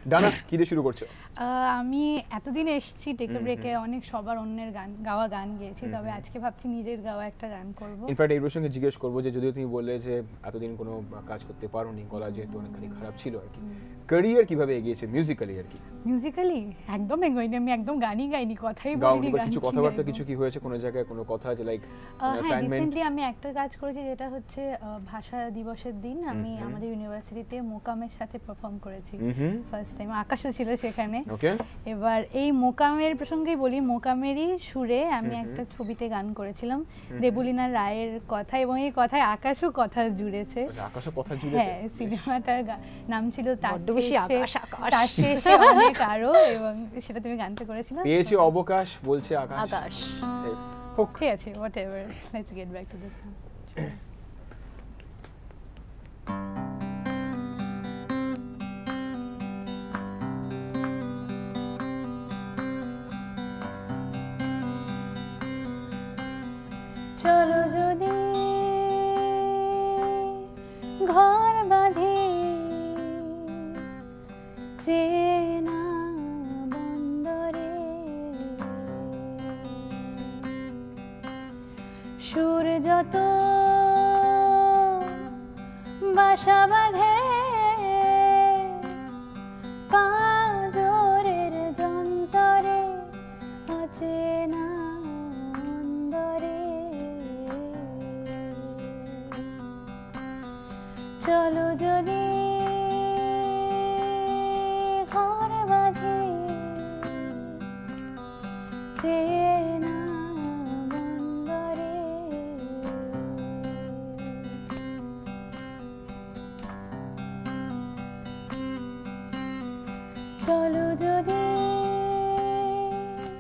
ডানা কি দিয়ে শুরু করছো? আমি এতদিন এসেছি টেকে ব্রেকে, অনেক সবার অন্যের গান গাওয়া গান গেয়েছি, তবে আজকে ভাবছি নিজের গাওয়া একটা গান করব। ইনফ্যাক্ট এই প্রসঙ্গে জিজ্ঞেস করবো যে যদিও তুমি বললে যে এতদিন কোনো কাজ করতে পারোনি, গলা যেহেতু অনেকখানি খারাপ ছিল আর কি, ক্যারিয়ার কিভাবে এগিয়েছে মিউজিক্যালি আর কি? মিউজিক্যালি একদম এগোইনি, আমি একদম গানই গাইনি, কথাই গাওনি, বলিনি। কিছু কথাবার্তা কিছু কি হয়েছে কোনো জায়গায়, কোনো কথা যে লাইক অ্যাসাইনমেন্ট? রিসেন্টলি আমি একটা কাজ করেছি, যেটা হচ্ছে ভাষা দিবসের দিন আমি আমাদের ইউনিভার্সিটিতে মোকামের সাথে পারফর্ম করেছি ফার্স্ট টাইম। আকাশও ছিল সেখানে। এবার এই মোকামের প্রসঙ্গেই বলি, মোকামেরই সুরে আমি একটা ছবিতে গান করেছিলাম দেবলীনা রায়ের কথা, এবং এই কথায় আকাশও কথা জুড়েছে। আকাশও কথা জুড়েছে? হ্যাঁ, সিনেমাটার নাম ছিল তার চেয়ে অনেক আরো, এবং সেটা তুমি গানটা করেছিলাম। পেয়েছি অবকাশ বলছে আকাশ। ঠিক আছে, whatever, let's get back to this one. চলো যদি ঘর বাঁধি চেনা বন্দরে, সুর যত বাসা বাঁধে পাঁজরের যন্তরে অচেনা অন্দরে, চলো যদি ঘর বাঁধি চেনা বন্দরে, চলো যদি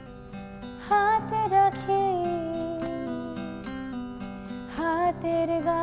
হাতে রাখি হাতের গা